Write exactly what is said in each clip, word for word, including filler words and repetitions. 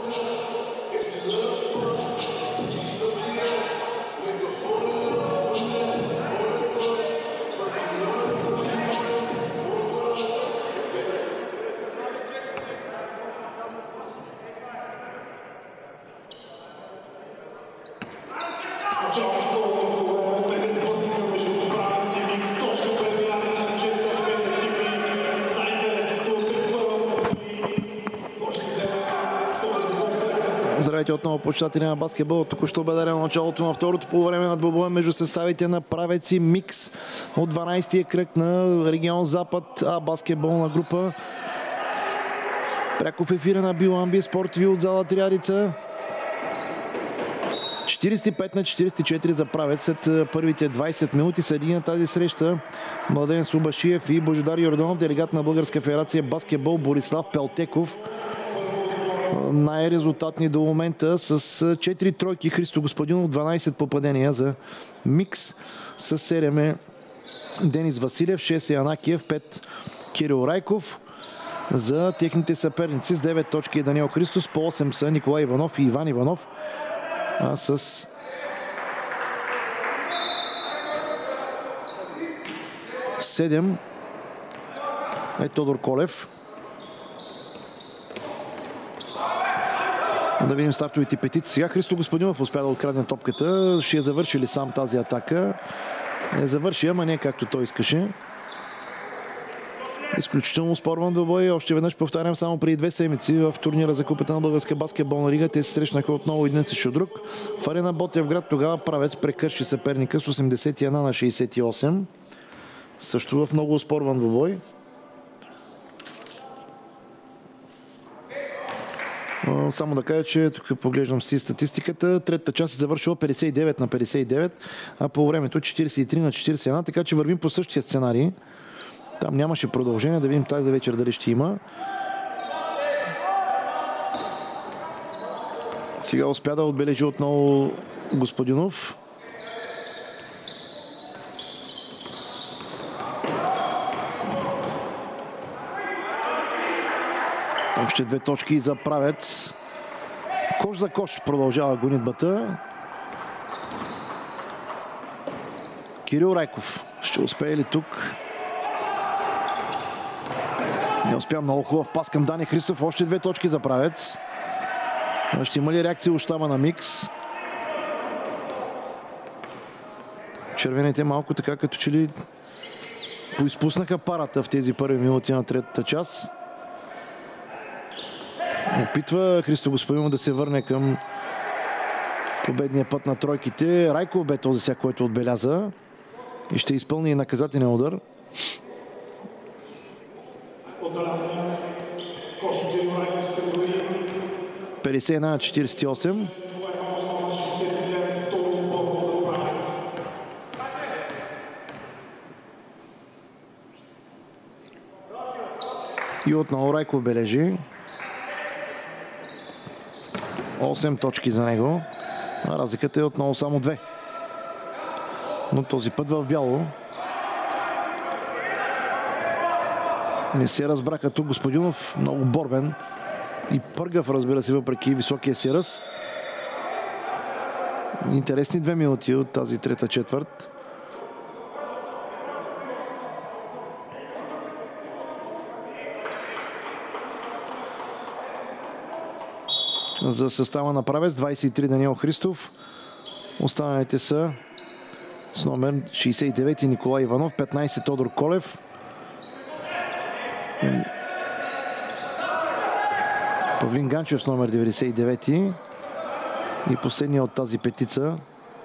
Здравейте отново, почитатели на баскетбол. Току-що бе дадено началото на второто по време на двубоя между съставите на Правец и Микс от дванайсетия кръг на регион Запад, а баскетболна група. Пряко в ефира на Биламби Спорт ТВ от зала Триадица. четирийсет и пет на четирийсет и четири за Правец след първите двайсет минути. Съди на тази среща Младен Субашиев и Божидар Йорданов, делегат на Българска федерация баскетбол Борислав Пелтеков. Най-резултатни до момента с четири тройки Христо Господинов, дванайсет попадения за Микс, с седем е Денис Василев, шест е Анакиев, пет Кирил Райков. За техните съперници с девет точки е Даниел Христос, по осем са Николай Иванов и Иван Иванов, а с седем е Тодор Колев. Да видим стартовите петици. Сега Христо Господинов успя да открадне топката. Ще я завърши ли сам тази атака? Не завърши, ама не както той искаше. Изключително спорван двубой. Още веднъж повтарям, само преди две седмици в турнира за купата на Българска баскетболна лига те се срещнаха отново един срещу друг. В арена Ботевград тогава Правец прекърши съперника с осемдесет и едно на шейсет и осем. Също в много оспорван двубой. Само да кажа, че тук поглеждам си статистиката. Третата част е завършила петдесет и девет на петдесет и девет, а по времето четирийсет и три на четирийсет и едно, така че вървим по същия сценарий. Там нямаше продължение, да видим тази вечер дали ще има. Сега успя да отбележи отново Господинов. Още две точки за Правец. Кош за кош продължава гонитбата. Кирил Райков ще успее ли тук? Не успя, много хубав пас към Дани Христов. Още две точки за Правец. Ще има ли реакция от щаба на Микс? Червените малко така като че ли поизпуснаха парата в тези първи минути на третата част. Опитва Христо Господинов да се върне към победния път на тройките. Райков бе този сега, който отбеляза и ще изпълни и наказателен удар. петдесет и едно на четирийсет и осем. И отново Райков бележи. осем точки за него. А разликата е отново само две. Но този път в бяло. Не се разбраха тук Господинов. Много борбен и пъргав, разбира се, въпреки високия си ръст. Интересни две минути от тази трета четвърт. За състава на Правец двайсет и три Даниел Христов. Останалите са с номер шейсет и девет Николай Иванов, петнайсет Тодор Колев, Павлин Ганчев с номер деветдесет и девет и последния от тази петица.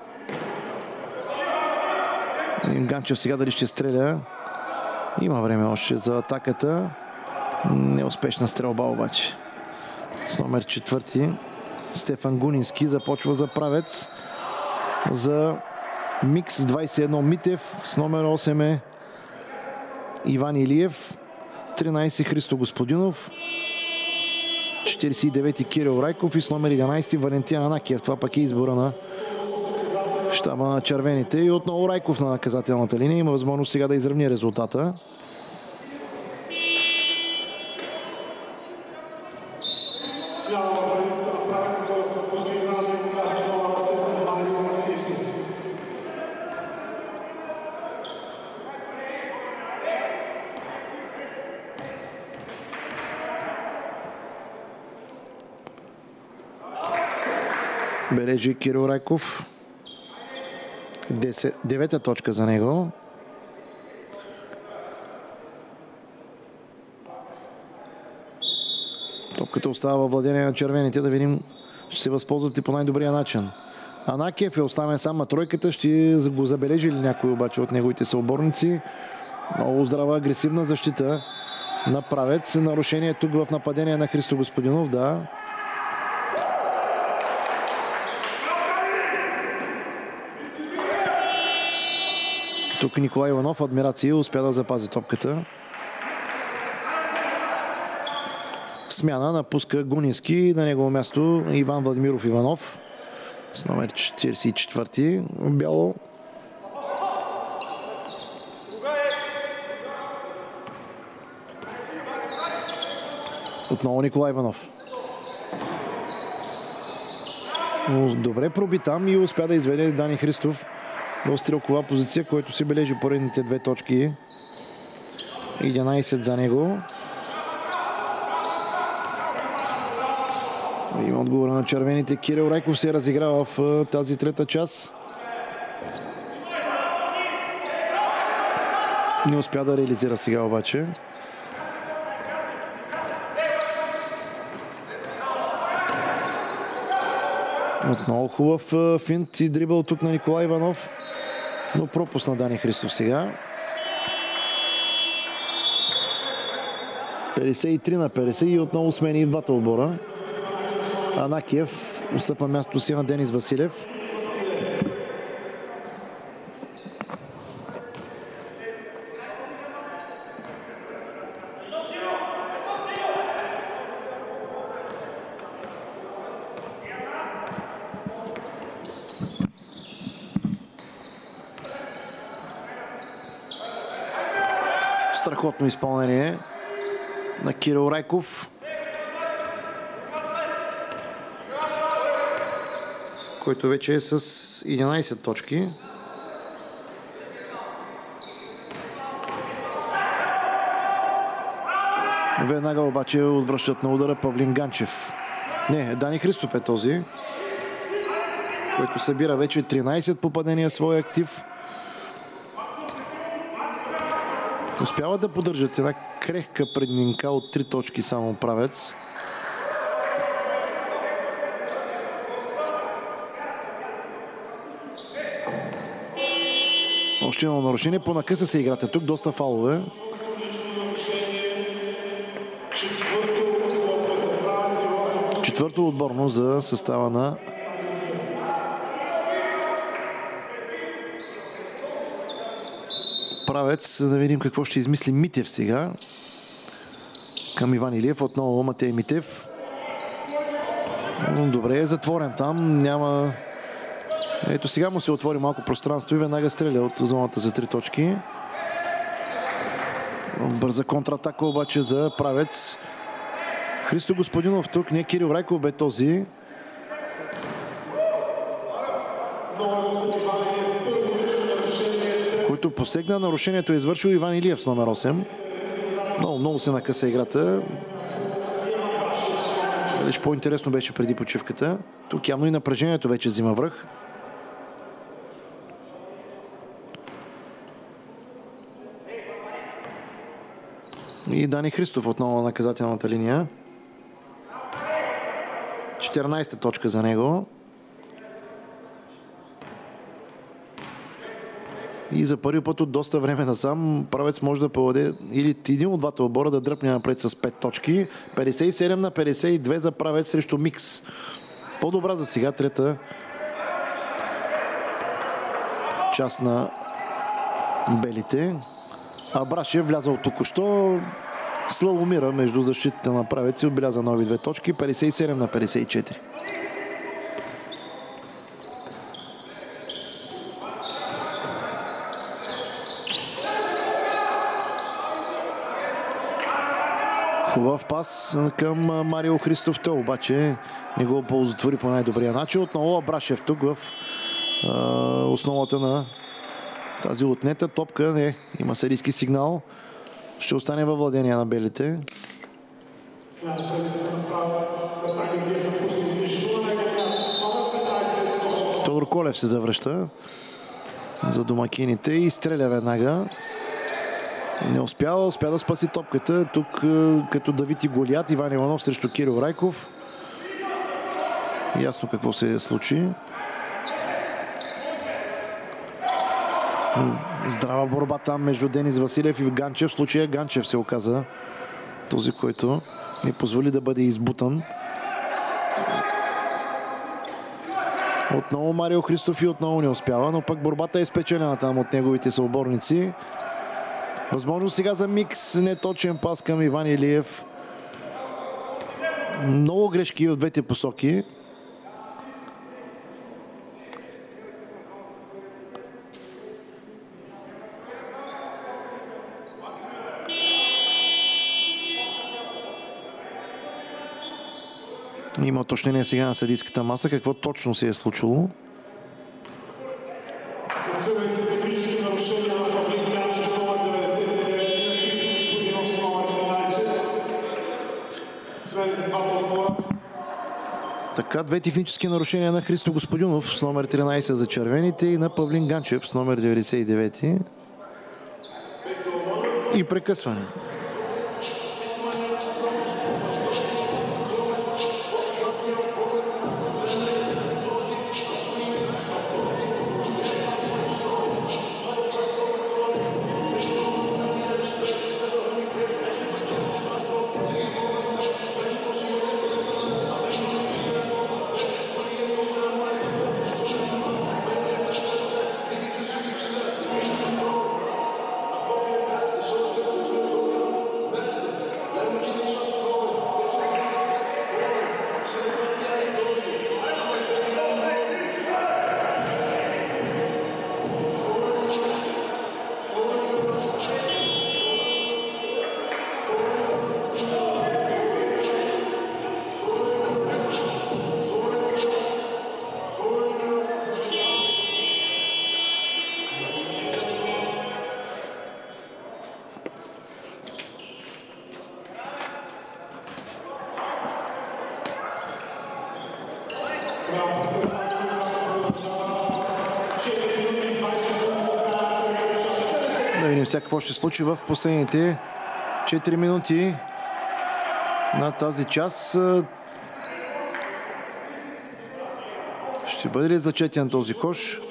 Ганчев сега дали ще стреля. Има време още за атаката. Неуспешна стрелба обаче. С номер четвърти Стефан Гунински започва за Правец. За Микс двайсет и едно Митев. С номер осем е Иван Илиев. тринайсет Христо Господинов. четирийсет и девет Кирил Райков и с номер единайсет Валентин Анакиев. Това пък е избора на щаба на червените. И отново Райков на наказателната линия. Има възможност сега да изравни резултата. Бележи Кирил Райков. Девета точка за него. Топката остава във владение на червените. Да видим, ще се възползват и по най-добрия начин. Анакиев е оставен сам на тройката. Ще го забележи ли някой обаче от неговите съоборници? Много здрава, агресивна защита на Правец. Нарушение тук в нападение на Христо Господинов. Да. Тук Николай Иванов, адмирации, успя да запази топката. Смяна напуска Гунински, на негово място Иван Владимиров Иванов с номер четиридесет и четвърти бяло. Отново Николай Иванов. Добре проби там и успя да изведе Дани Христов в стрелкова позиция, който си бележи поредните две точки. единайсет за него. Има отговор на червените. Кирил Райков се разиграва в тази трета част. Не успя да реализира сега обаче. Отново хубав финт и дрибъл тук на Николай Иванов, но пропусна Дани Христов сега. петдесет и три на петдесет и отново смени в двата отбора. Анакиев отстъпва мястото си на Денис Василев. Страхотно изпълнение на Кирил Райков, който вече е с единайсет точки. Веднага обаче отвръщат на удара Павлин Ганчев. Не, Дани Христов е този, който събира вече тринайсет попадения в своя актив. Успява да поддържат една крехка преднинка от три точки само Правец. Още едно нарушение. По-накъса се играта тук. Доста фалове. Четвърто отборно за състава на Правец. Да видим какво ще измисли Митев сега. Към Иван Илиев. Отново Матей Митев. Добре, е затворен там. Няма... Ето сега му се отвори малко пространство и веднага стреля от зоната за три точки. Бърза контратака обаче за Правец. Христо Господинов тук, не Кирил Райков бе този. Който посегна. Нарушението е извършил Иван Илиев с номер осем. Много, много се накъса играта. Лиш по-интересно беше преди почивката. Тук явно и напрежението вече взима връх. И Дани Христов отново на наказателната линия. четиринайсета точка за него. И за първи път от доста време насам Правец може да поведе или един от двата отбора да дръпне напред с пет точки. петдесет и седем на петдесет и две за Правец срещу Микс. По-добра за сега трета част на белите. Абрашев влязал току-що. Славомира между защитите на Правец и отбеляза нови две точки. петдесет и седем на петдесет и четири. Хубав пас към Марио Христов. Той обаче не го оползотвори по най-добрия начин. Отново Абрашев тук в а, основата на тази отнета топка. Не, има серийски сигнал. Ще остане във владение на белите. Колев се завръща за домакините и стреля веднага. Не успява, успя да спаси топката. Тук като Давид и Голиат, Иван Иванов срещу Кирил Райков. Ясно какво се случи. Здрава борба там между Денис Василев и Ганчев. В случая Ганчев се оказа този, който не позволи да бъде избутан. Отново Марио Христов и отново не успява, но пък борбата е спечелена там от неговите съоборници. Възможно сега за микс, неточен пас към Иван Илиев. Много грешки в двете посоки. Има уточнение сега на съдийската маса. Какво точно се е случило? Така, две технически нарушения на Христо Господинов с номер тринайсет за червените и на Павлин Ганчев с номер деветдесет и девет. И прекъсване. Да видим сега какво ще случи в последните четири минути на тази част. Ще бъде ли зачетен този кош?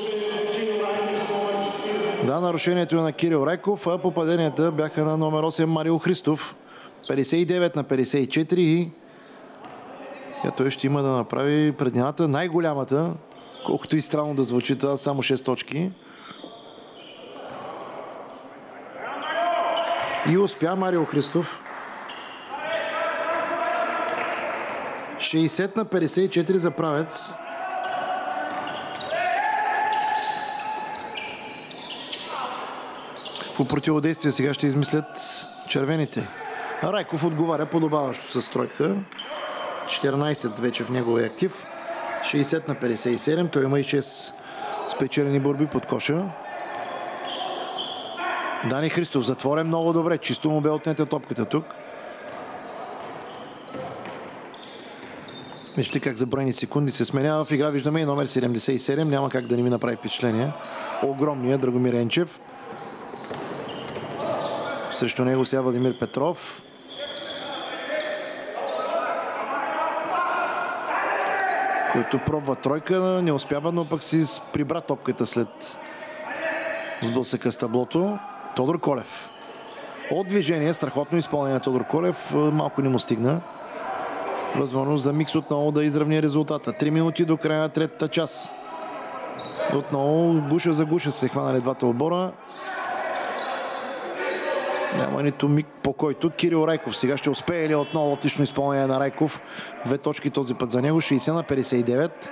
Да, нарушението е на Кирил Райков, а попаденията бяха на номер осем Марио Христов. петдесет и девет на петдесет и четири и той ще има да направи преднината най-голямата, колкото и странно да звучи, това само шест точки. И успя Марио Христов. шейсет на петдесет и четири за правец. Какво противодействие сега ще измислят червените? Райков отговаря подобаващо с тройка. четиринайсет вече в неговия актив. шейсет на петдесет и седем. Той има и шест спечелени борби под коша. Дани Христов затворен много добре. Чисто му бе отнета топката тук. Вижте как за броени секунди се сменява в игра. Виждаме и номер седемдесет и седем. Няма как да не ми направи впечатление. Огромният Драгомир Енчев. Срещу него сега Владимир Петров. Който пробва тройка, не успява, но пък си прибра топката след сблъсъка с таблото. Тодор Колев. От движение, страхотно изпълнение на Тодор Колев, малко не му стигна. Възможност за микс отново да изравни резултата. Три минути до края на третата част. Отново гуша за гуша се хванали двата отбора. Няма нито миг по който. Кирил Райков сега ще успее ли отново отлично изпълнение на Райков. Две точки този път за него. шейсет на петдесет и девет.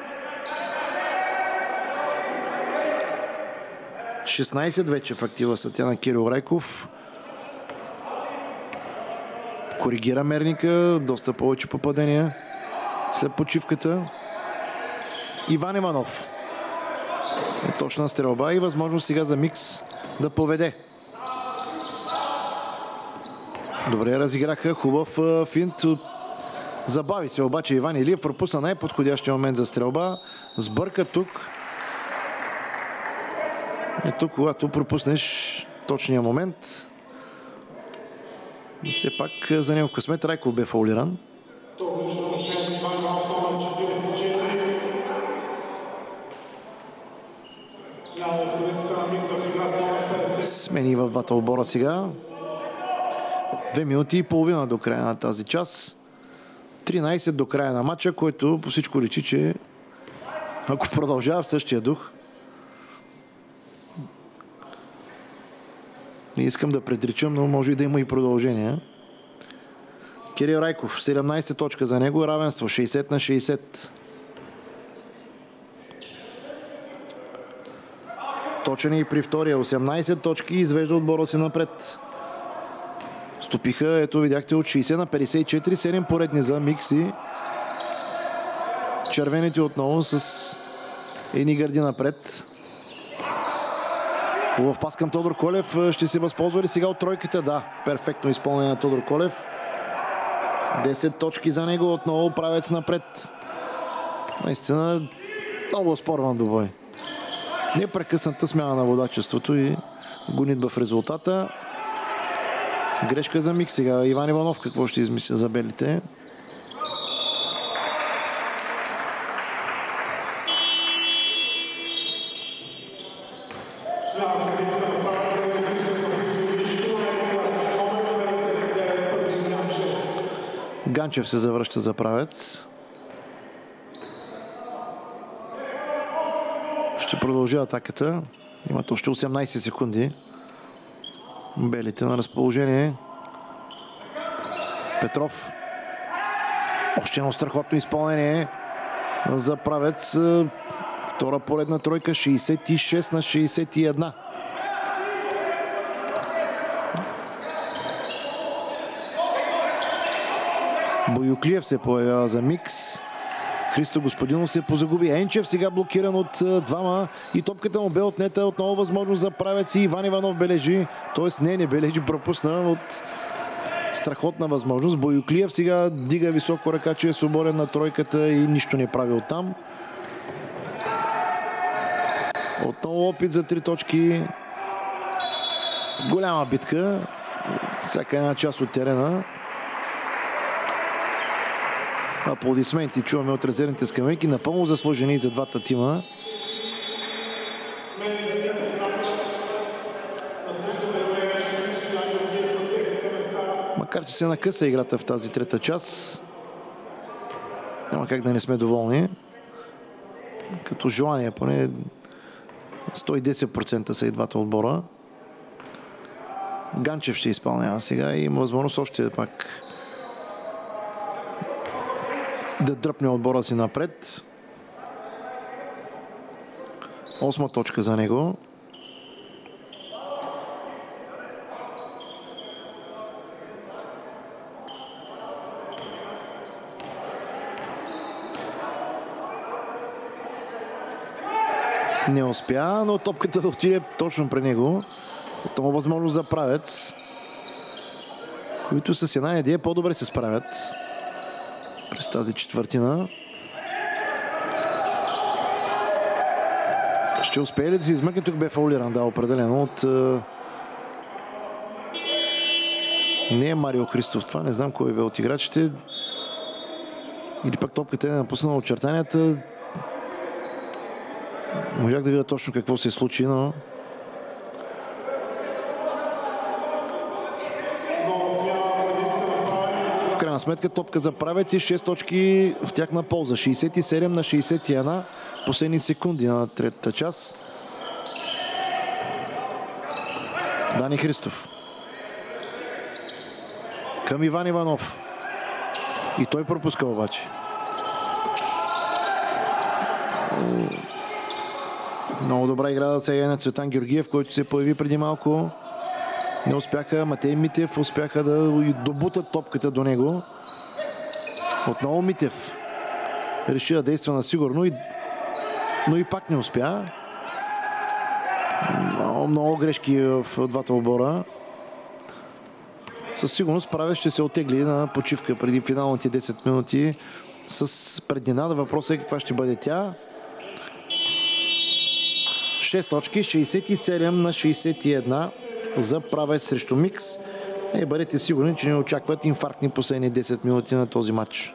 шестнайсет вече в актива са тя на Кирил Райков. Коригира мерника. Доста повече попадения след почивката. Иван Иванов. Е точна стрелба и възможност сега за микс да поведе. Добре разиграха. Хубав финт. Забави се обаче Иван Илиев. Пропусна най-подходящия момент за стрелба. Сбърка тук И тук, когато пропуснеш точния момент, все пак за него късмет Райков бе фаулиран. Смени в двата отбора сега. Две минути и половина до края на тази част. тринайсет до края на матча, който по всичко речи, че ако продължава в същия дух, не искам да предричам, но може и да има и продължение. Кирил Райков, седемнайсет точка за него, равенство шейсет на шейсет. Точен и при втория, осемнайсет точки, извежда отбора си напред. Стопиха, ето видяхте, от шейсет на петдесет и четири, седем поредни за Микси. Червените отново с едни гърди напред. Хубав пас към Тодор Колев. Ще се възползва ли сега от тройката? Да, перфектно изпълнение на Тодор Колев. десет точки за него, отново правец напред. Наистина много спорван добой. Непрекъсната смяна на водачеството и гонитба в резултата. Грешка за Микс сега. Иван Иванов какво ще измисля за белите? Ганчев се завръща за правец. Ще продължи атаката. Имат още осемнайсет секунди. Белите на разположение. Петров. Още едно страхотно изпълнение за правец. Втора поредна тройка. шейсет и шест на шейсет и едно. Боюклиев се появява за Микс. Христо Господинов се позагуби. Енчев сега блокиран от двама и топката му бе отнета. Отново възможност за правец и Иван Иванов бележи. Тоест не, не бележи, пропусна от страхотна възможност. Боюклиев сега дига високо ръка, че е свободен на тройката и нищо не прави оттам. Отново опит за три точки. Голяма битка. Всяка една част от терена. Аплодисменти чуваме от резервните скамейки, напълно заслужени за двата тима. Макар че се накъса играта в тази трета част, няма как да не сме доволни. Като желание, поне сто и десет процента са и двата отбора. Ганчев ще изпълнява сега и има възможност още пак да дръпне отбора си напред. Осма точка за него. Не успя, но топката да отиде точно при него. Отново възможност за правец, които с една идея по-добре се справят през тази четвъртина. Ще успее ли да се измъкне? Тук бе фаулиран, да, определено от... Не е Марио Христов това, не знам кой бе от играчите. Или пък топката е напуснала очертанията. Можах да видя точно какво се случи, но... В крайна сметка топка за правец и шест точки в тяхна полза. шейсет и седем на шейсет и едно. Последни секунди на третата част. Дани Христов. Към Иван Иванов. И той пропуска обаче. Много добра игра сега на Цветан Георгиев, който се появи преди малко. Не успяха. Матей Митев успяха да добутат топката до него. Отново Митев реши да действа на сигурно, и... но и пак не успя. Много, много грешки в двата отбора. Със сигурност правец ще се оттегли на почивка преди финалните десет минути с преднина. Въпросът е каква ще бъде тя. шест точки, шейсет и седем на шейсет и едно за Правец срещу Микс. И бъдете сигурни, че не очакват инфарктни последни десет минути на този матч.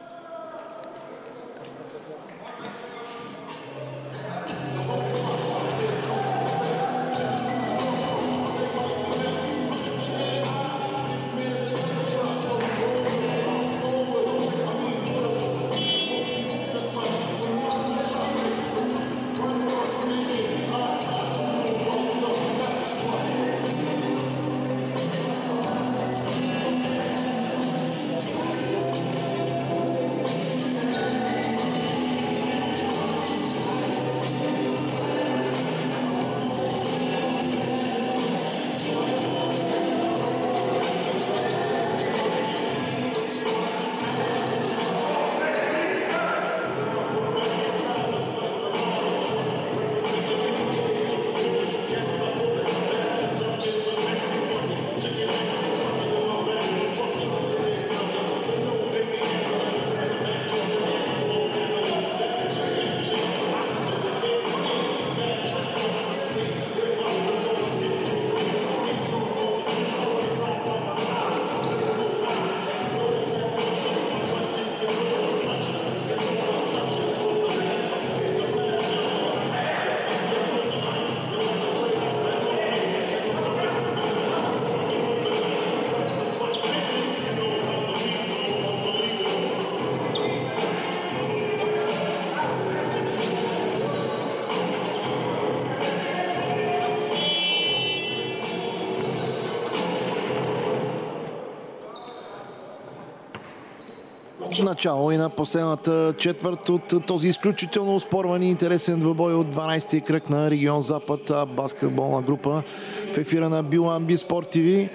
Начало и на последната четвърт от този изключително оспорван и интересен двубой от дванайсети кръг на регион Запад, баскетболна група в ефира на Биламби Спорт ТВ.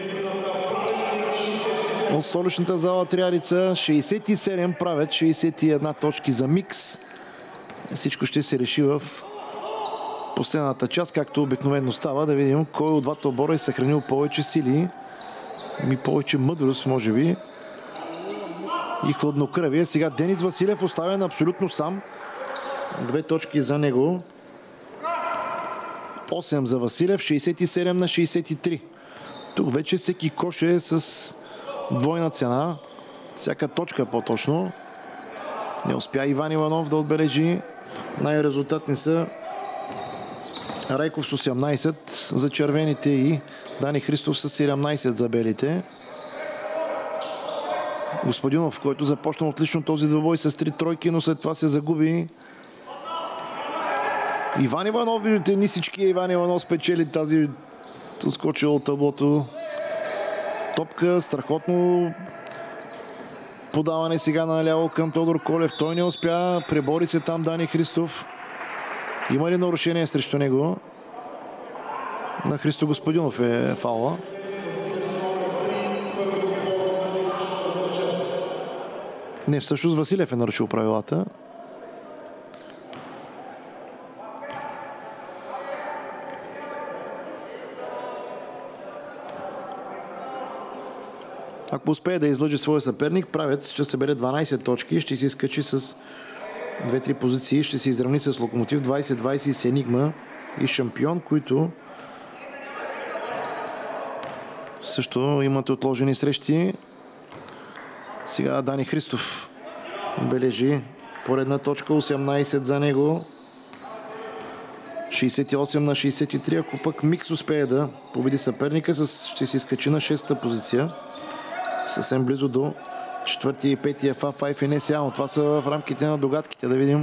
От столичната зала Триарица шейсет и седем Правец, шейсет и едно точки за Микс. Всичко ще се реши в последната част, както обикновено става. Да видим кой от двата отбора е съхранил повече сили и повече мъдрост, може би, и хладнокръвие. Сега Денис Василев оставен абсолютно сам. Две точки за него. осем за Василев, шейсет и седем на шейсет и три. Тук вече всеки кош е с двойна цена. Всяка точка по-точно. Не успя Иван Иванов да отбележи. Най-резултатни са Райков с осемнайсет за червените и Дани Христов с седемнайсет за белите. Господинов, който започна отлично този двубой с три тройки, но след това се загуби. Иван Иванов, виждате, нисичкия Иван Иванов спечели тази отскочила от таблото топка. Страхотно подаване сега наляво към Тодор Колев. Той не успя. Пребори се там Дани Христов. Има ли нарушение срещу него? На Христо Господинов е фаула. Не, всъщност Василев е нарушил правилата. Ако успее да излъжи своя съперник, Правец ще събере дванайсет точки, ще се изкачи с две-три позиции, ще се изравни с Локомотив, двайсет двайсет с Енигма и Шампион, които също имат отложени срещи. Сега Дани Христов бележи поредна точка, осемнайсет за него. шейсет и осем на шейсет и три, ако пък Микс успее да победи съперника, ще се изкачи на шеста позиция. Съвсем близо до четвъртия и петия Еф А пет и не сега, но това са в рамките на догадките. Да видим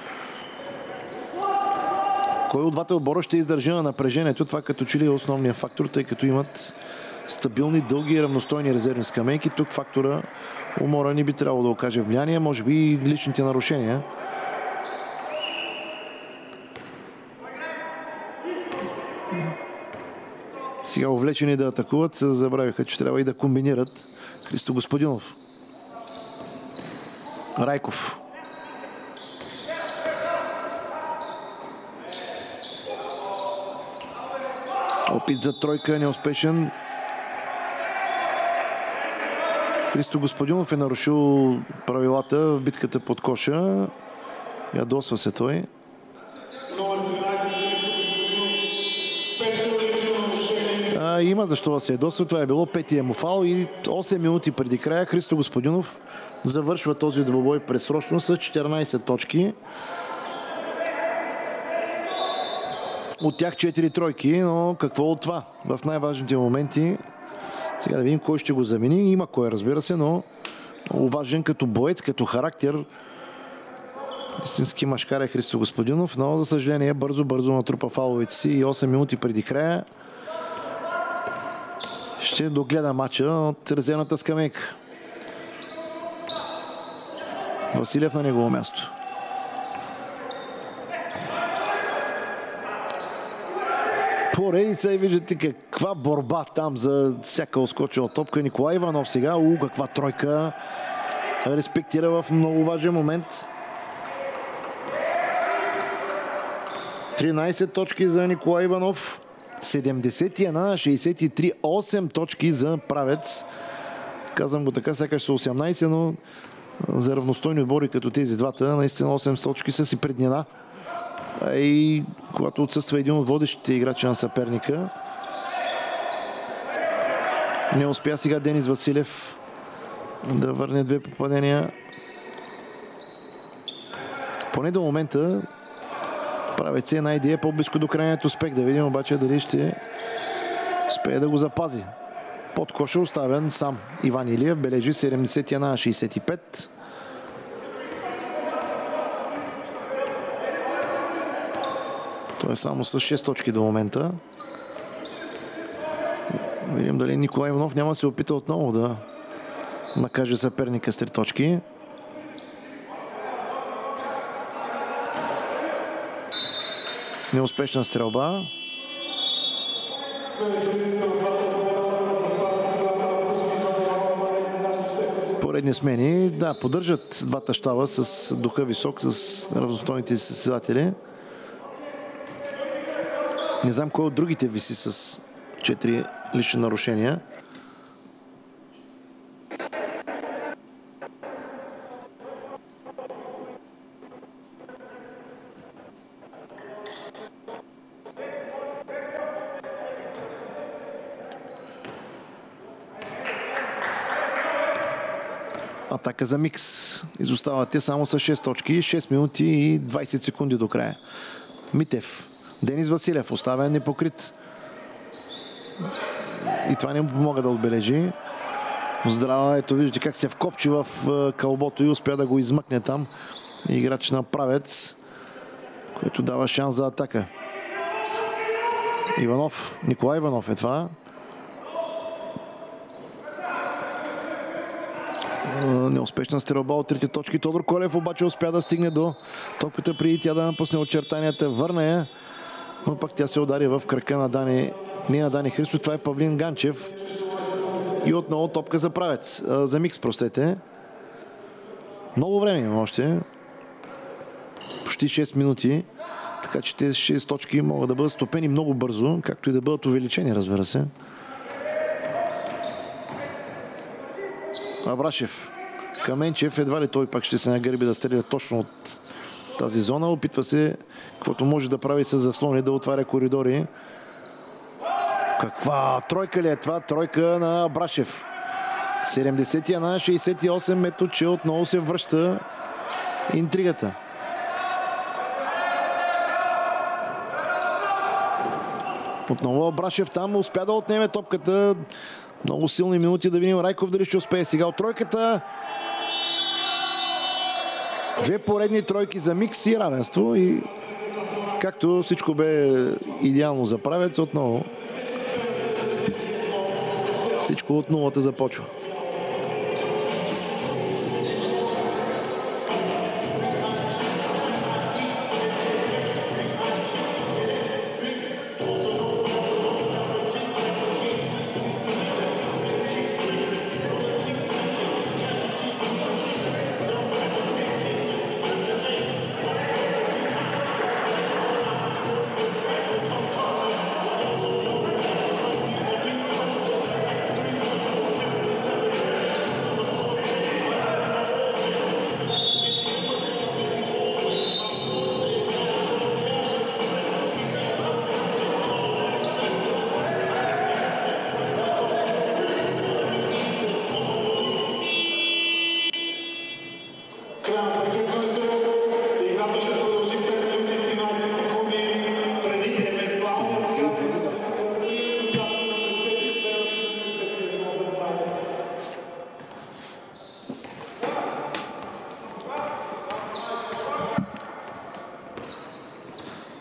кой от двата отбора ще издържи на напрежението. Това като че ли е основният фактор, тъй като имат стабилни, дълги и равностойни резервни скамейки. Тук фактора умора ни би трябвало да окаже влияние, може би и личните нарушения. Сега увлечени да атакуват, забравиха, че трябва и да комбинират. Христо Господинов. Райков. Опит за тройка, неуспешен. Христо Господинов е нарушил правилата в битката под коша. Ядосва се той. сега има защо да се ядосва. Това е било петия му фал и осем минути преди края Христо Господинов завършва този двубой предсрочно с четиринайсет точки. От тях четири тройки, но какво от това? В най-важните моменти. Сега да видим кой ще го замени. Има кой, разбира се, но много важен като боец, като характер. Истински машкар е Христо Господинов, но за съжаление бързо-бързо натрупа фаловете си и осем минути преди края ще догледа матча от резервната скамейка. Василев на негово място. Поредица и виждате каква борба там за всяка отскочила топка. Николай Иванов сега. У, каква тройка. Респектира в много важен момент. тринайсет точки за Николай Иванов. седемдесет и едно на шейсет и три. осем точки за Правец. Казвам го така, сякаш са осемнайсет, но за равностойни отбори като тези двата, наистина осем точки са си преднина. А и когато отсъства един от водещите играчи на съперника. Не успя сега Денис Василев да върне две попадения. Поне до момента Правец е една идея по-близко до крайният успех. Да видим обаче дали ще успее да го запази. Под коша оставен сам Иван Илиев. Бележи седемдесет и едно на шейсет и пет. Той е само с шест точки до момента. Видим дали Николай Иванов няма се опита отново да накаже съперника с три точки. Неуспешна стрелба. Поредни смени. Да, поддържат двата щаба с духа висок, с равностойните състезатели. Не знам кой от другите виси с четири лични нарушения. Атака за Микс. Изостават те само с шест точки. шест минути и двайсет секунди до края. Митев. Денис Василев оставя непокрит. И това не му помага да отбележи. Здрава, ето виждате как се вкопчи в кълбото и успя да го измъкне там. Играч на Правец, който дава шанс за атака. Иванов. Николай Иванов е това. Неуспешна стрелба от трите точки. Тодор Колев обаче успя да стигне до топката преди тя да напусне очертанията. Върна я, но пък тя се удари в кръка на Дани. Не на Дани Христо, това е Павлин Ганчев. И отново топка за Правец. За Микс, простете. Много време има още. Почти шест минути. Така че тези шест точки могат да бъдат стопени много бързо, както и да бъдат увеличени, разбира се. Абрашев. Каменчев, едва ли той пак ще се нагърби да стреля точно от тази зона. Опитва се, каквото може да прави с заслони, да отваря коридори. Каква тройка ли е това? Тройка на Абрашев. седемдесет и едно на шейсет и осем. Ето, че отново се връща интригата. Отново Абрашев там успя да отнеме топката. Много силни минути, да видим Райков дали ще успее сега от тройката. Две поредни тройки за Микс и равенство. И както всичко бе идеално за Правец, отново всичко от нулата започва.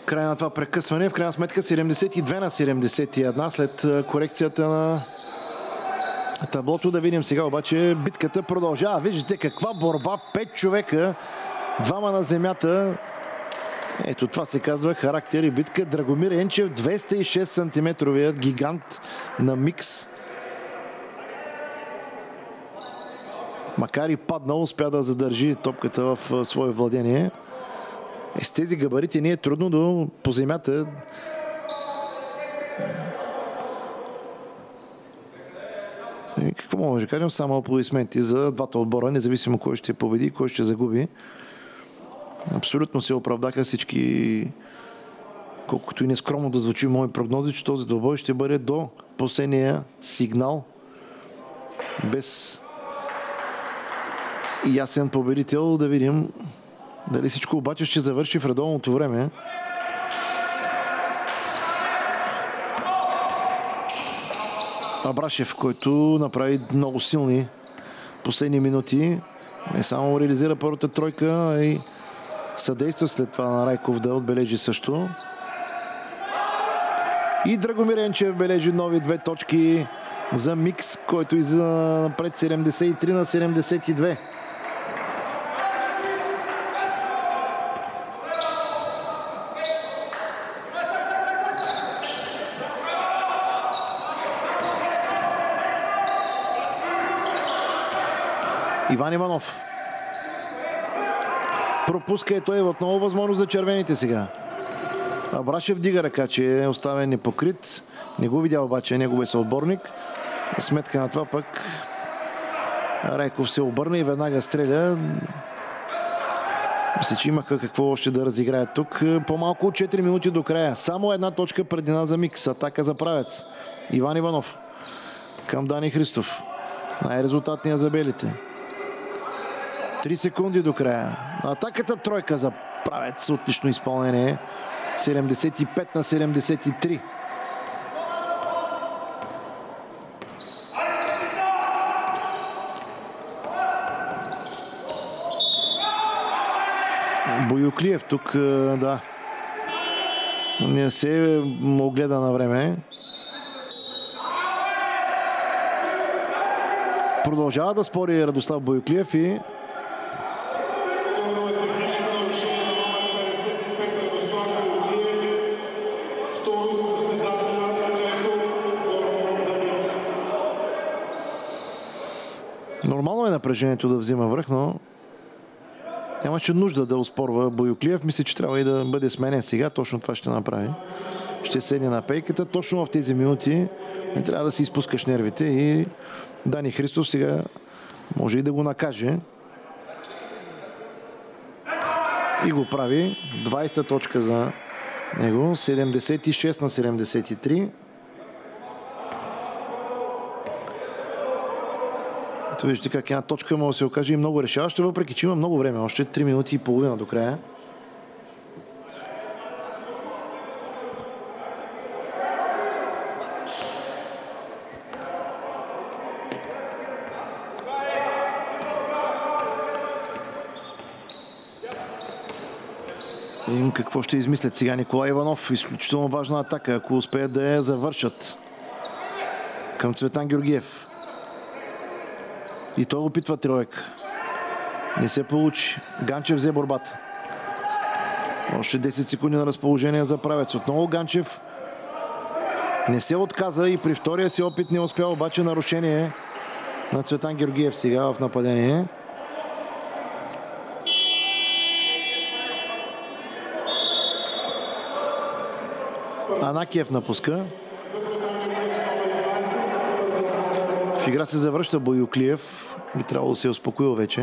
Край на това прекъсване. В крайна сметка седемдесет и две на седемдесет и една след корекцията на таблото. Да видим сега обаче битката продължава. Виждате каква борба. Пет човека. Двама на земята. Ето това се казва характер и битка. Драгомир Енчев, двеста и шест сантиметровият гигант на микс. Макар и паднал, успя да задържи топката в свое владение. Е, с тези габарити не е трудно до по земята. И какво може да кажем? Само аплодисменти за двата отбора, независимо кой ще победи и кой ще загуби. Абсолютно се оправдаха всички, колкото и нескромно да звучи мои прогнози, че този двобой ще бъде до последния сигнал. Без ясен победител. Да видим дали всичко обаче ще завърши в редовното време. Абрашев, който направи много силни последни минути. Не само реализира първата тройка, а и съдейства след това на Райков да отбележи също. И Драгомир Енчев бележи нови две точки за микс, който излиза напред седемдесет и три на седемдесет и две. Иван Иванов. Пропуска и той отново възможност за червените сега. Абрашев дига ръка, че е оставен непокрит. Не го видя обаче неговия съотборник. Сметка на това пък Райков се обърна и веднага стреля. Мисля, че имаха какво още да разиграят тук. По-малко от четири минути до края. Само една точка предина за микс. Атака за правец. Иван Иванов към Дани Христов. Най-резултатният за белите. Три секунди до края. Атаката тройка за правец. Отлично изпълнение. седемдесет и пет на седемдесет и три. Боюклиев тук, да. Не се огледа на време. Продължава да спори Радослав Боюклиев и нормално е напрежението да взима връх, но нямаше нужда да оспорва Боюклиев. Мисля, че трябва и да бъде сменен сега. Точно това ще направи. Ще седне на пейката. Точно в тези минути не трябва да си изпускаш нервите и Дани Христов сега може и да го накаже. И го прави. двайсета точка за него. седемдесет и шест на седемдесет и три. Ето виждате как една точка може да се окаже и много решаваща, въпреки че има много време. Още три минути и половина до края. И какво ще измислят сега Николай Иванов? Изключително важна атака, ако успеят да я завършат. Към Цветан Георгиев. И той опитва тройка. Не се получи. Ганчев взе борбата. Още десет секунди на разположение за правец. Отново Ганчев не се отказа и при втория си опит не успя, обаче нарушение на Цветан Георгиев сега в нападение. Анакиев напуска. В игра се завръща Боюклиев. Би трябвало да се е успокоил вече.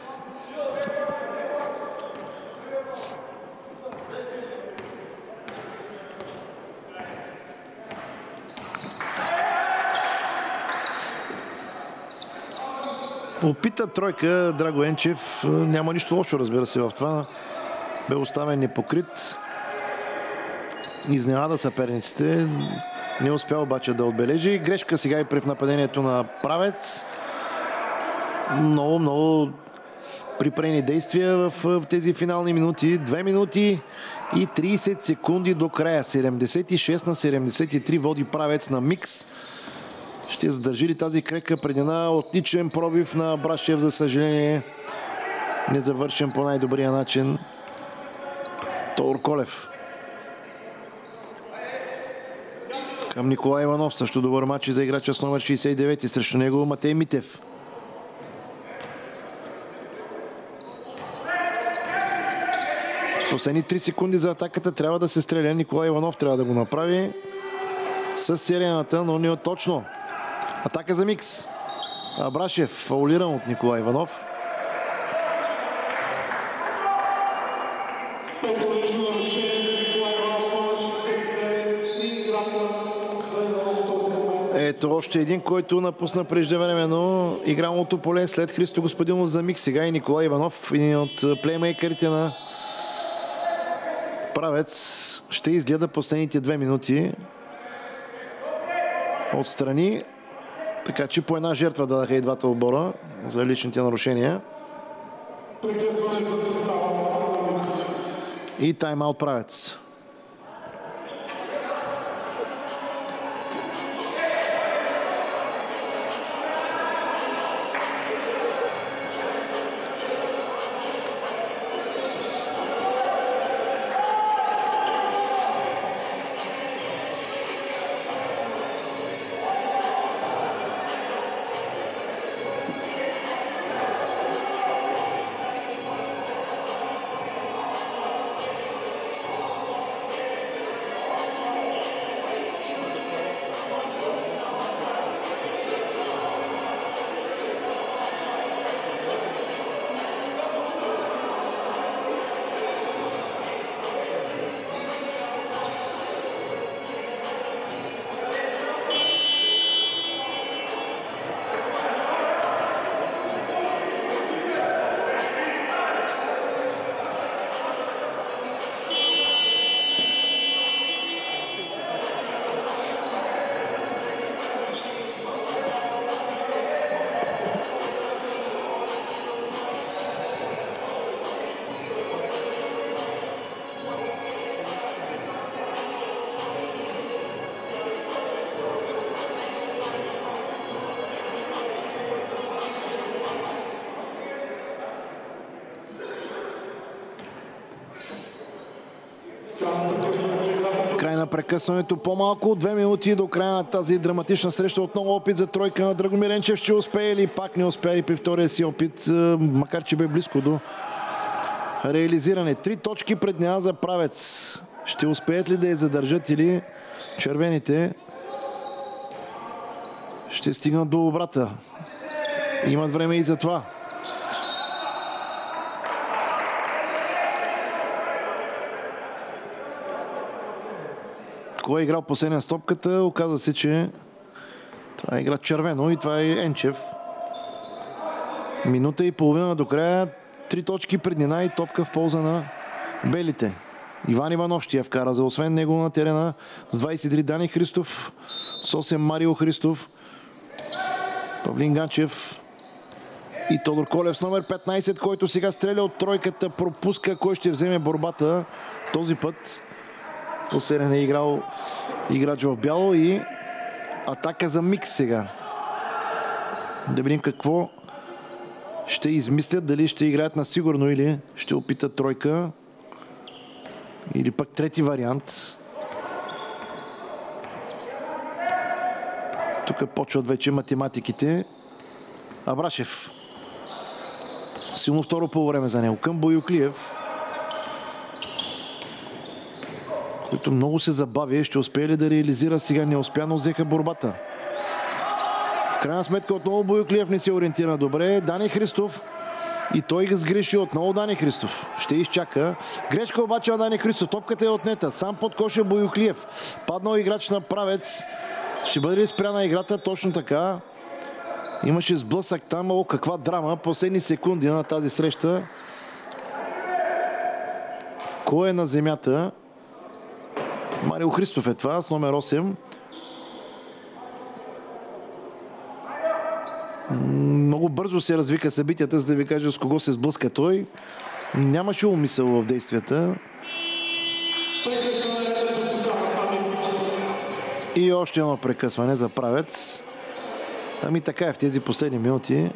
Опита тройка Драго Енчев. Няма нищо лошо, разбира се, в това. Бе оставен непокрит. Изненада съперниците. Не успя обаче да отбележи. Грешка сега и при нападението на правец. Много, много припрени действия в тези финални минути. Две минути И трийсет секунди до края. седемдесет и шест на седемдесет и три води Правец на Микс. Ще задържи ли тази крека преди една отличен пробив на Брашев, за съжаление. Не завършен по най-добрия начин. Тодор Колев. Към Николай Иванов. Също добър матч за играча с номер шейсет и девет и срещу него Матей Митев. Последни три секунди за атаката трябва да се стреля. Николай Иванов трябва да го направи с сирената, но не точно. Атака за Микс. Абрашев фаулиран от Николай Иванов. Ето още един, който напусна преждевременно игралното поле след Христо Господинов за Микс. Сега и Николай Иванов, един от плеймейкърите на Правец, ще изгледа последните две минути отстрани. Така че по една жертва дадаха и двата отбора за личните нарушения. И тайм-аут Правец. Прекъсването по-малко от две минути до края на тази драматична среща. Отново опит за тройка на Драгомир Енчев. Ще успее ли? Пак не успее при втория си опит, макар че бе близко до реализиране. Три точки пред нея за Правец. Ще успеят ли да я задържат или червените ще стигнат до обрата? Имат време и за това. Кой е играл последния стопката? Оказва се, че това е игра червено и това е Енчев. Минута и половина до края. Три точки преднина и топка в полза на белите. Иван Иванов ще я вкара за освен него на терена с двайсет и три Дани Христов, с осем Марио Христов, Павлин Ганчев и Тодор Колев с номер петнайсет, който сега стреля от тройката, пропуска. Кой ще вземе борбата този път? Последен е играл играч в бяло и атака за Микс сега. Да видим какво ще измислят, дали ще играят на сигурно или ще опитат тройка. Или пък трети вариант. Тук почват вече математиките. Абрашев. Силно второ полувреме за него. Към Боюклиев, който много се забави. Ще успее ли да реализира сега? Не успя, но взеха борбата. В крайна сметка отново Боюклиев не се ориентира добре. Дани Христов. И той ги сгреши отново Дани Христов. Ще изчака. Грешка обаче на Дани Христов. Топката е отнета. Сам под коша Боюклиев. Паднал играч на Правец. Ще бъде ли спряна играта? Точно така. Имаше сблъсък там. О, каква драма. Последни секунди на тази среща. Кой е на земята? Марио Христов е това с номер осем. Много бързо се развика събитията, за да ви кажа с кого се сблъска той. Нямаше умисъл в действията. И още едно прекъсване за Правец. Ами така е в тези последни минути.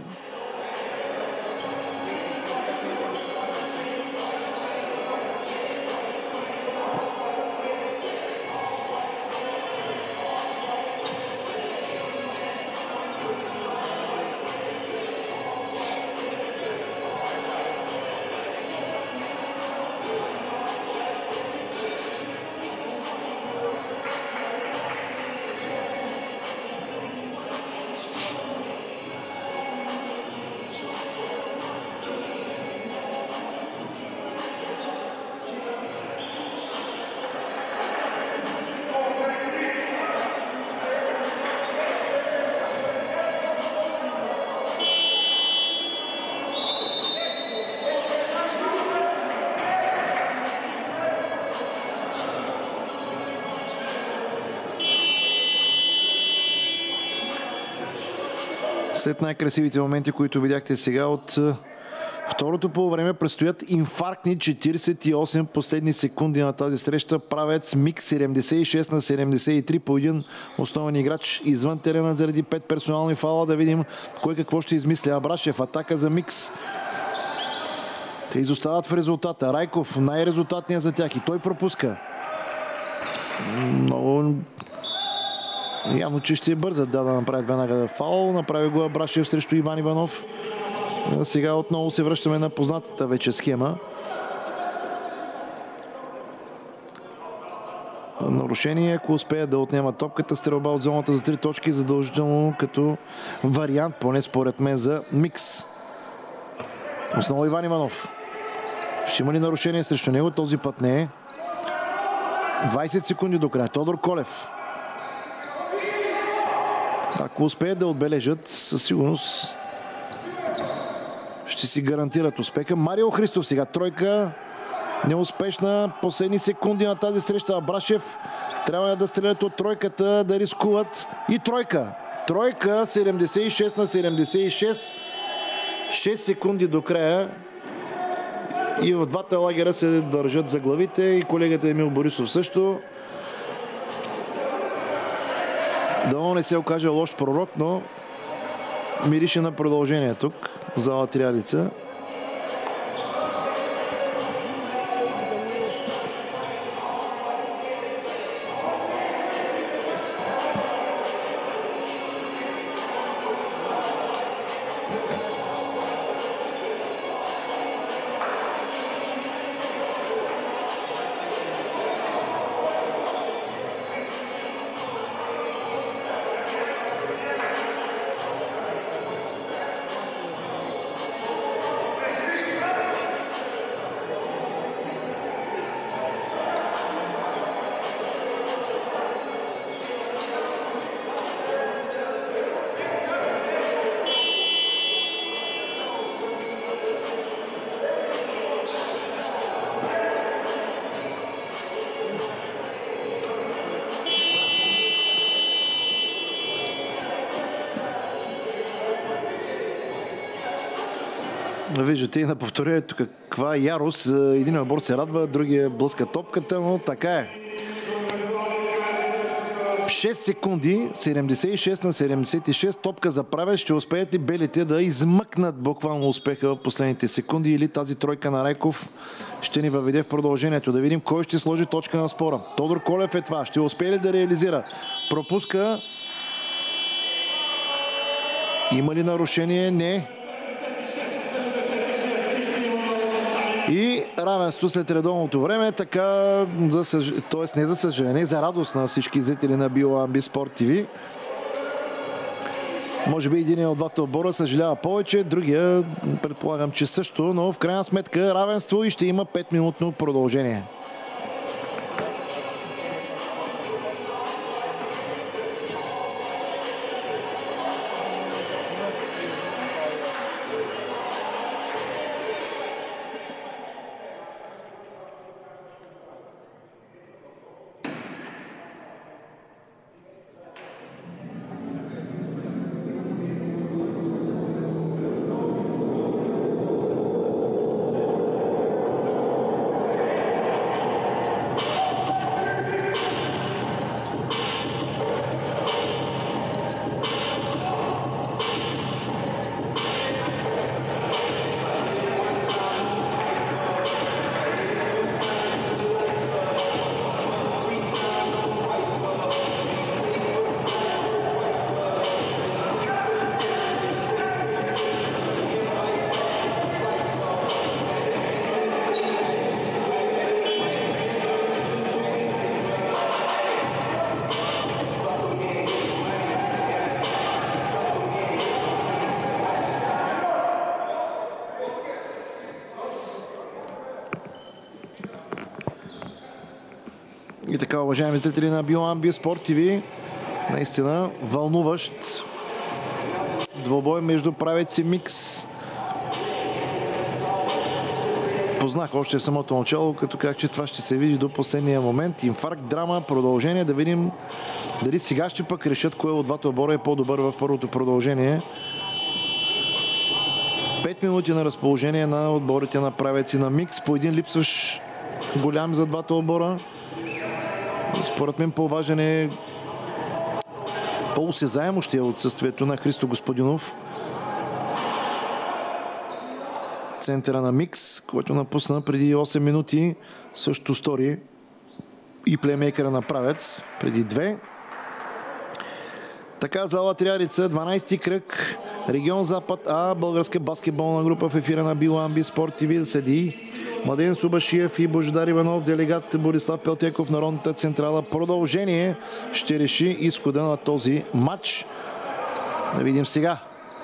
След най-красивите моменти, които видяхте сега от второто полувреме, предстоят инфарктни четиридесет и осем последни секунди на тази среща. Правец Микс седемдесет и шест на седемдесет и три по един основен играч извън терена заради пет персонални фаула. Да видим кой какво ще измисля. Абрашев, атака за Микс. Те изостават в резултата. Райков, най-резултатният за тях, и той пропуска. Много... Явно, че ще бързат да, да направят веднага фаул. Направи го Абрашев срещу Иван Иванов. Сега отново се връщаме на познатата вече схема. Нарушение, ако успеят да отнемат топката, стрелба от зоната за три точки, задължително като вариант, поне според мен, за Микс. Основно Иван Иванов. Ще има ли нарушение срещу него? Този път не е. двайсет секунди до края. Тодор Колев. Ако успеят да отбележат, със сигурност ще си гарантират успеха. Марио Христов сега. Тройка. Неуспешна. Последни секунди на тази среща. Абрашев трябва да стрелят от тройката, да рискуват. И тройка. Тройка. седемдесет и шест на седемдесет и шест. шест секунди до края. И в двата лагера се държат за главите. И колегата Емил Борисов също. Дано не се окаже лош пророк, но мирише на продължение тук в зала Триадица. Виждате и на повторението каква ярост. Един отбор се радва, другия блъска топката, но така е. шест секунди, седемдесет и шест на седемдесет и шест. Топка за Правец. Ще успеят ли белите да измъкнат буквално успеха в последните секунди, или тази тройка на Райков ще ни въведе в продължението? Да видим кой ще сложи точка на спора. Тодор Колев е това. Ще успее ли да реализира? Пропуска. Има ли нарушение? Не. И равенство след редовното време, така, за съж... т.е. не за съжаление, за радост на всички зрители на Биоамби Спорт ТВ. Може би един от двата отбора съжалява повече, другия предполагам, че също, но в крайна сметка равенство и ще има пет минутно продължение. И така, уважаеми зрители на Биоамби Спорт ТВ, наистина вълнуващ двобой между Правец и Микс. Познах още в самото начало, като как, че това ще се види до последния момент. Инфаркт, драма, продължение. Да видим дали сега ще пък решат кой от двата отбора е по-добър в първото продължение. Пет минути на разположение на отборите на Правец и на Микс. По един липсваш голям за двата отбора. Според мен по-важен е по-осезаемо ще е отсъствието на Христо Господинов. Центъра на Микс, който напусна преди осем минути. Също стори и плеймейкъра на Правец преди две. Така, зала Триарица, дванайсети кръг, регион Запад А, българска баскетболна група в ефира на Биоамби Спорт ТВ. Да седи Младен Субашиев и Божидар Иванов, делегат Борислав Пелтеков, Народната централа. Продължение ще реши изхода на този матч. Да видим сега.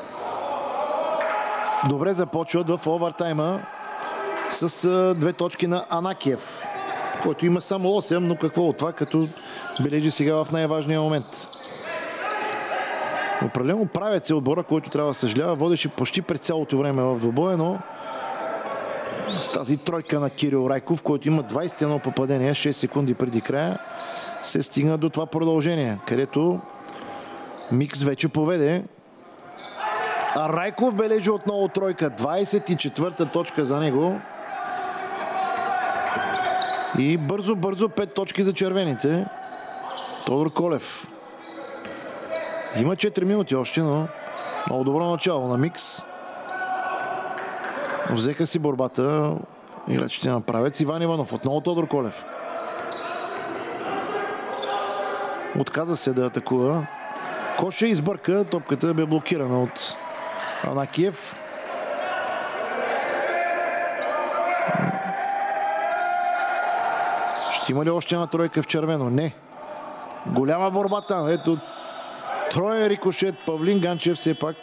Добре започват в овертайма с две точки на Анакиев, който има само осем, но какво от това, като бележи сега в най-важния момент. Определено Правец е отбора, който трябва да съжалява. Водеше почти през цялото време в двубоя, но с тази тройка на Кирил Райков, който има двайсет и едно попадение, шест секунди преди края, се стигна до това продължение, където Микс вече поведе. А Райков бележи отново тройка. двайсет и четвърта точка за него. И бързо-бързо пет точки за червените. Тодор Колев. Има четири минути още, но много добро начало на Микс. Взеха си борбата играчите на Правец. Иван Иванов. Отново Тодор Колев. Отказа се да атакува. Коша избърка. Топката бе блокирана от Анакиев. Ще има ли още една тройка в червено? Не. Голяма борба там. Ето, троен рикошет. Павлин Ганчев все пак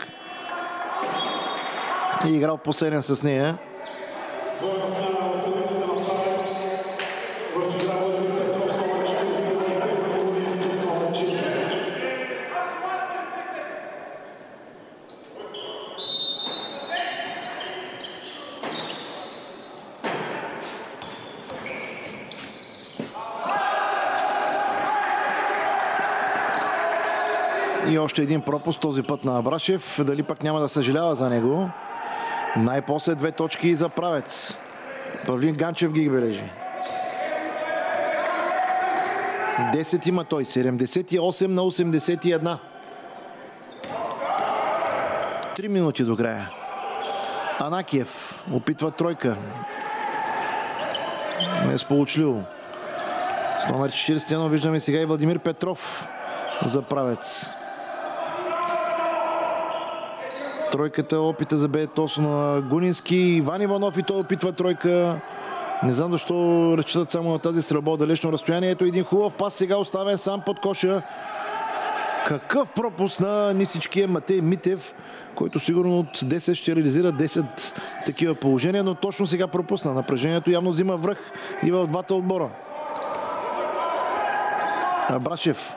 е играл последен с нея. И още един пропуск, този път на Абрашев. Дали пък няма да съжалява за него. Най-после две точки за Правец. Павлин Ганчев ги бележи. десет има той. седемдесет и осем на осемдесет и едно. Три минути до края. Анакиев опитва тройка. Не е сполучливо. С номер четирийсет и едно виждаме сега и Владимир Петров за Правец. Тройката, опита за бе точно на Гунински. Иван Иванов и той опитва тройка. Не знам защо разчитат само на тази стрелба от далечно разстояние. Ето един хубав пас, сега оставен сам под коша. Какъв пропуск на нисичкия Матей Митев, който сигурно от десет ще реализира десет такива положения, но точно сега пропусна. Напрежението явно взима връх и в двата отбора. Абрашев.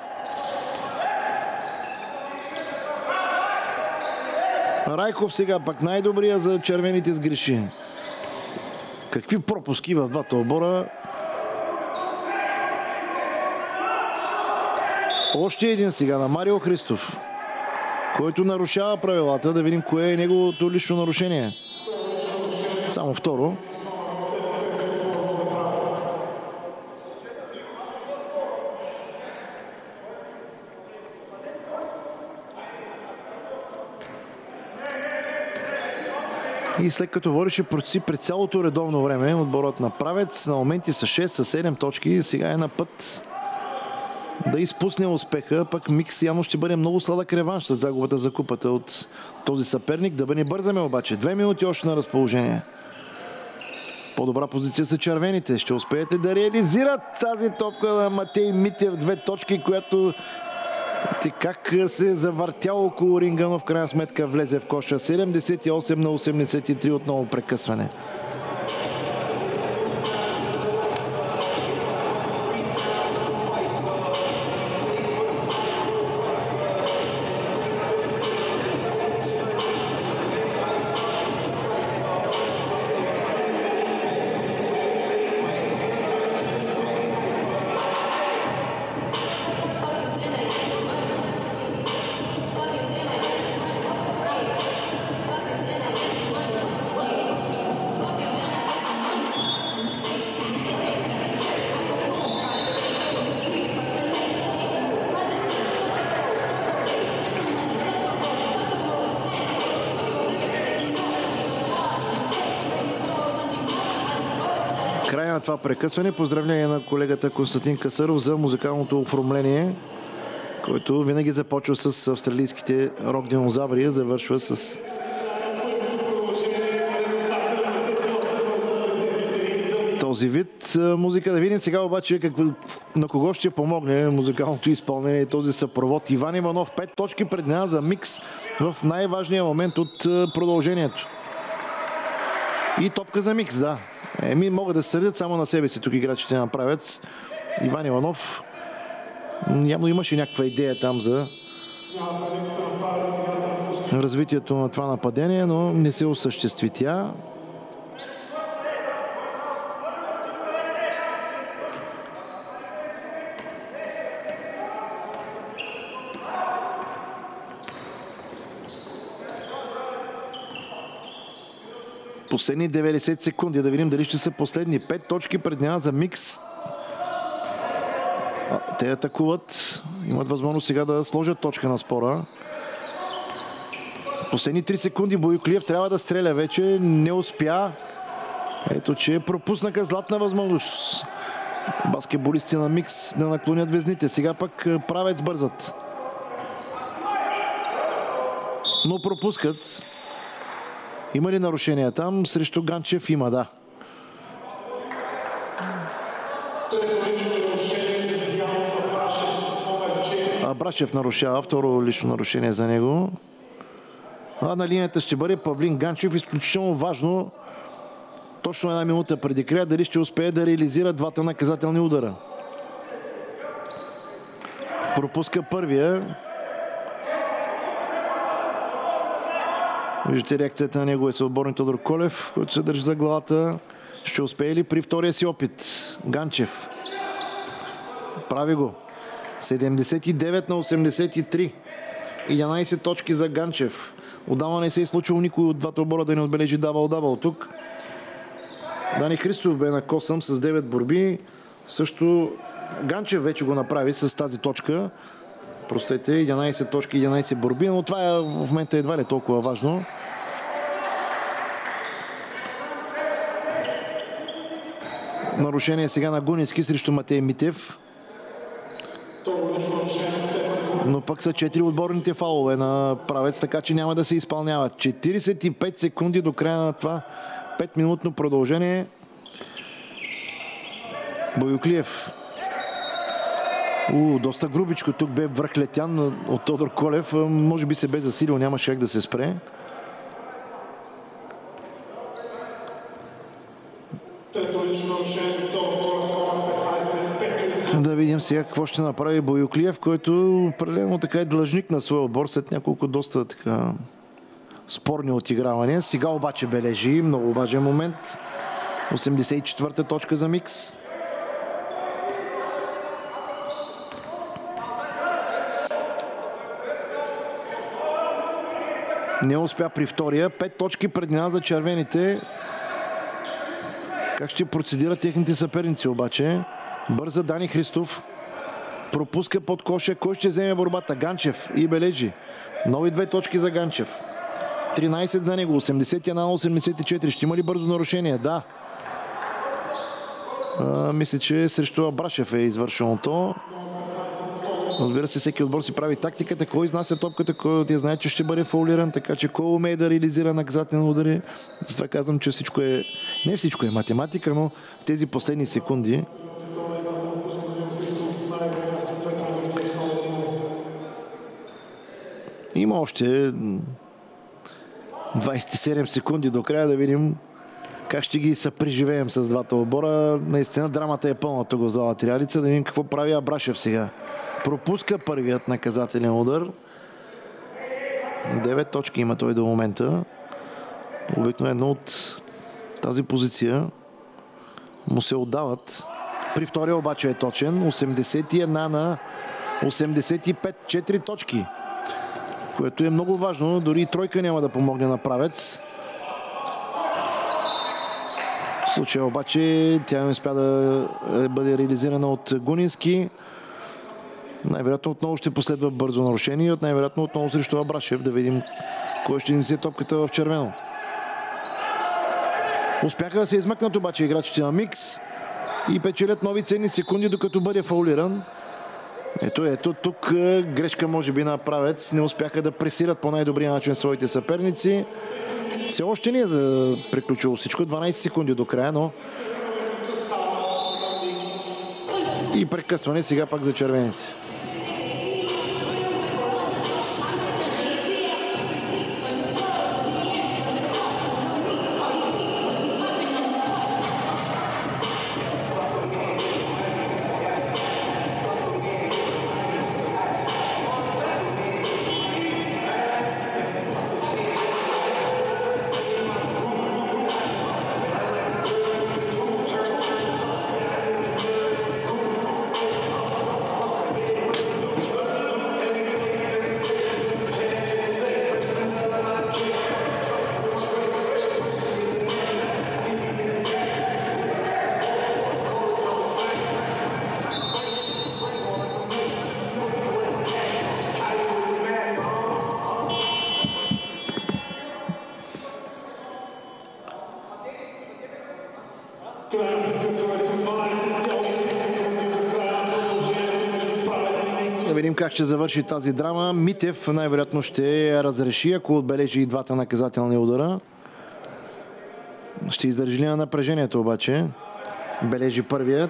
Райков сега пак най-добрия за червените сгреши. Какви пропуски в двата отбора. Още един сега на Марио Христов, който нарушава правилата. Да видим кое е неговото лично нарушение. Само второ. И след като водеше против пред цялото редовно време, отборът на Правец на моменти са шест, са седем точки. Сега е на път да изпусне успеха. Пък Микс явно ще бъде много сладък реванш след загубата за купата от този съперник. Да бъде бързаме обаче. Две минути още на разположение. По-добра позиция са червените. Ще успеете да реализират тази топка на Матей Митев. Две точки, която как се завъртя около ринга, но в крайна сметка влезе в коша. седемдесет и осем на осемдесет и три, отново прекъсване. Край на това прекъсване. Поздравление на колегата Константин Касъров за музикалното оформление, който винаги започва с австралийските рок динозаври, завършва с този вид музика. Да видим сега обаче какво, на кого ще помогне музикалното изпълнение, този съпровод. Иван Иванов, пет точки пред нея за микс в най-важния момент от продължението. И топка за микс, да. Еми, могат да се сърдят само на себе си тук играчите на Правец. Иван Иванов явно имаше някаква идея там за развитието на това нападение, но не се осъществи тя. Последни деветдесет секунди, да видим дали ще са последни. Пет точки пред нея за микс. А, те атакуват. Имат възможност сега да сложат точка на спора. Последни три секунди Боюклиев трябва да стреля вече. Не успя. Ето, че пропуснаха златна възможност. Баскетболисти на микс да наклонят везните. Сега пък Правец бързат. Но пропускат. Има ли нарушения там? Срещу Ганчев има, да. А Брашев нарушава. Второ лично нарушение за него. А на линията ще бъде Павлин Ганчев. Изключително важно. Точно една минута преди края дали ще успее да реализира двата наказателни удара. Пропуска първия. Виждате реакцията на неговия съотборник Тодор Колев, който се държи за главата. Ще успее ли при втория си опит? Ганчев. Прави го. седемдесет и девет на осемдесет и три. единайсет точки за Ганчев. Отдавна не се е случило никой от двата отбора да не отбележи дабъл-дабъл тук. Дани Христов бе на косъм с девет борби. Също Ганчев вече го направи с тази точка. Простете, единайсет точки, единайсет борби, но това е, в момента едва ли толкова важно. Нарушение сега на Гунински срещу Матей Митев. Но пък са четири отборните фалове на Правец, така че няма да се изпълняват. четирийсет и пет секунди до края на това пет-минутно продължение. Боюклиев. У, доста грубичко. Тук бе връхлетян от Тодор Колев. Може би се бе засилил, нямаше как да се спре. Да видим сега какво ще направи Боюклиев, който определено така е длъжник на своя отбор след няколко доста така спорни отигравания. Сега обаче бележи много важен момент. осемдесет и четвърта точка за микс. Не успя при втория. Пет точки пред нея за червените. Как ще процедират техните съперници обаче? Бърза Дани Христов. Пропуска под коша. Кой ще вземе борбата? Ганчев и бележи. Нови две точки за Ганчев. тринайсет за него. осемдесет и едно на осемдесет и четири. Ще има ли бързо нарушение? Да. А, мисля, че срещу Абрашев е извършеното. Разбира се, всеки отбор си прави тактиката, кой изнася топката, кой от я знае, че ще бъде фаулиран, така че кой умее да реализира наказателни удари. Затова казвам, че всичко е... Не всичко е математика, но тези последни секунди... Има още двайсет и седем секунди до края, да видим как ще ги съпреживеем с двата отбора. Наистина драмата е пълна тук в зала Триадица. Да видим какво прави Абрашев сега. Пропуска първият наказателен удар. девет точки има той до момента. Обикновено от тази позиция му се отдават. При втория обаче е точен. осемдесет и едно на осемдесет и пет. четири точки. Което е много важно. Дори и тройка няма да помогне на Правец. В случая обаче тя не успя да бъде реализирана от Гунински. Най-вероятно отново ще последва бързо нарушение и от най-вероятно отново срещу Абрашев. Да видим кой ще несе топката в червено. Успяха да се измъкнат обаче играчите на Микс и печелят нови ценни секунди, докато бъде фаулиран. Ето, ето, тук грешка може би на Правец. Не успяха да пресират по най-добрия начин своите съперници. Все още не е за приключило всичко. дванайсет секунди до края, но и прекъсване сега пак за червените. Да видим как ще завърши тази драма. Митев най-вероятно ще я разреши, ако отбележи и двата наказателни удара. Ще издържи ли на напрежението обаче? Бележи първият.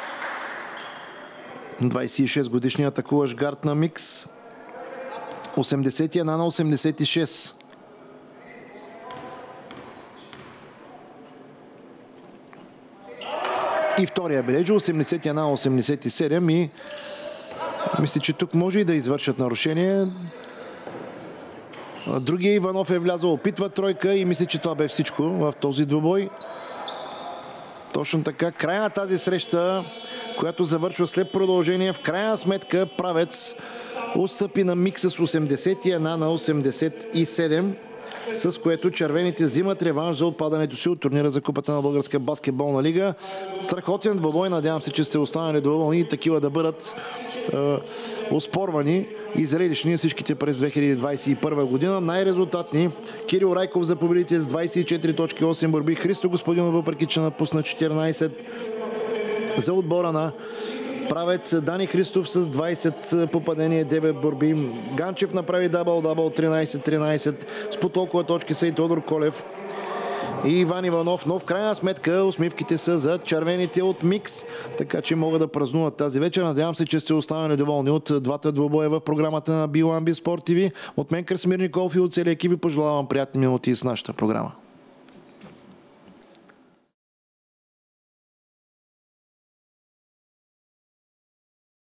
двайсет и шест годишният атакуващ гард на Микс. осемдесет и едно на осемдесет и шест. И втория бележи осемдесет и едно на осемдесет и седем и мисля, че тук може и да извършат нарушение. Другия Иванов е влязъл, опитва тройка и мисля, че това бе всичко в този двубой. Точно така. Край на тази среща, която завършва след продължение, в крайна сметка Правец отстъпи на Микс с осемдесет и едно на осемдесет и седем, с което червените взимат реванш за отпадането си от турнира за Купата на Българска баскетболна лига. Страхотен двубой. Надявам се, че сте останали доволни и такива да бъдат е, оспорвани и зрелищни всичките през две хиляди двайсет и първа година. Най-резултатни Кирил Райков за победител с двайсет и четири точки осем борби. Христо Господинов, въпреки че напусна, четиринайсет. За отбора на Правец Дани Христов с двайсет попадения, девет борби. Ганчев направи дабъл-дабъл, тринайсет тринайсет. С по толкова точки са и Тодор Колев и Иван Иванов. Но в крайна сметка усмивките са за червените от Микс, така че могат да празнуват тази вечер. Надявам се, че сте останали доволни от двата двубоя в програмата на Би уан Би Спорт ТВ. От мен Красимир Николов и от целия екип ви пожелавам приятни минути с нашата програма.